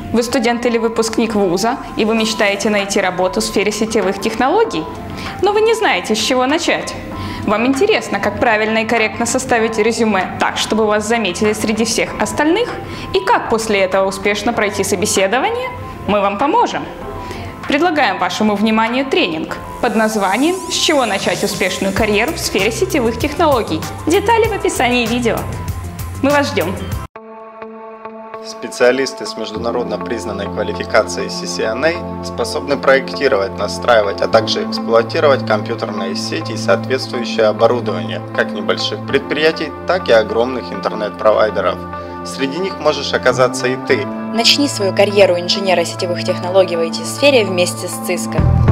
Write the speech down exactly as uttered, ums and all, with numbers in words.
Вы студент или выпускник вуза, и вы мечтаете найти работу в сфере сетевых технологий, но вы не знаете, с чего начать. Вам интересно, как правильно и корректно составить резюме так, чтобы вас заметили среди всех остальных, и как после этого успешно пройти собеседование? Мы вам поможем. Предлагаем вашему вниманию тренинг под названием «С чего начать успешную карьеру в сфере сетевых технологий». Детали в описании видео. Мы вас ждем. Специалисты с международно признанной квалификацией си си эн эй способны проектировать, настраивать, а также эксплуатировать компьютерные сети и соответствующее оборудование как небольших предприятий, так и огромных интернет-провайдеров. Среди них можешь оказаться и ты. Начни свою карьеру инженера сетевых технологий в ай ти-сфере вместе с Cisco.